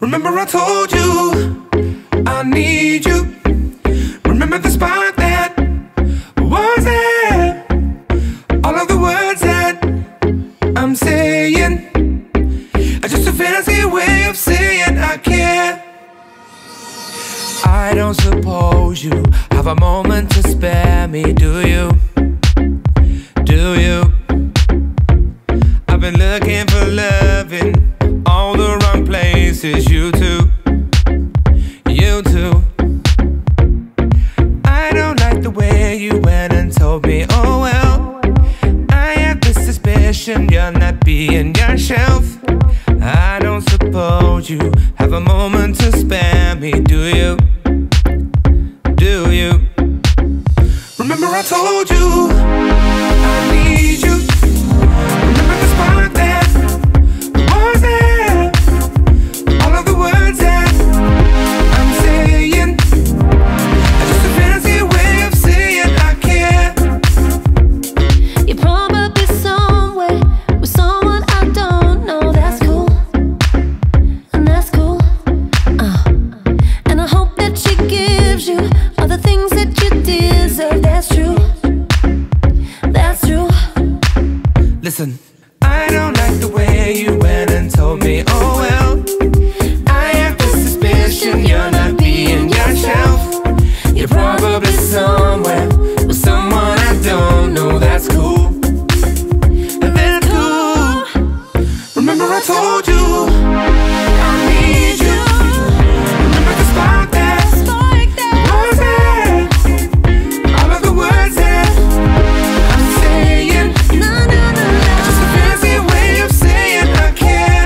Remember I told you I need you. Remember the spot that was there. All of the words that I'm saying are just a fancy way of saying I care. I don't suppose you have a moment to spare me, do you? Do you? I've been looking for love in all the wrong places. You too, you too. I don't like the way you went and told me, oh well, I have this suspicion you're not being yourself. I don't suppose you have a moment to spare me, do you? Do you? Remember I told you I need you. Remember the spot that was there. All of the words that I'm saying are just a fancy way of saying I care. You're probably somewhere with someone I don't know. That's cool, and that's cool. And I hope that she gives you all the things that you deserve. That's true, that's true. Listen, I don't like the way you went and told me, oh well, I have this suspicion you're not being yourself. You're probably somewhere with someone I don't know. That's cool, that's cool. Remember I told you I need you. Remember the spot that was there. All of the words that I'm saying just a fancy way of saying I care.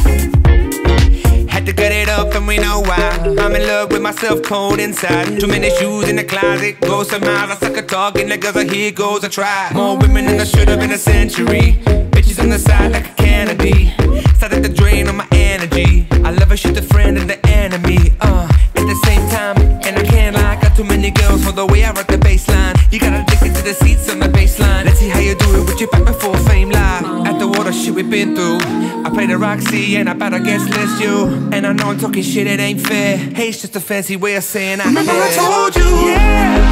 Had to cut it up and we know why. I'm in love with myself cold inside. Too many shoes in the closet, go some miles. I suck a talk and the girls are here goes I try. More women than I should have in a century. Bitches on the side like a Kennedy. Started to drain on my energy. I love her, she's the friend and the enemy. At the same time, and I can't lie, got too many girls for the way I rock the baseline. You got addicted to the seats on the baseline. Let's see how you do it with your back before fame live. At the water shit we've been through, I play the Roxy and I bet I guess list you. And I know I'm talking shit, it ain't fair. Hey, it's just a fancy way of saying I care. Remember I told you, yeah.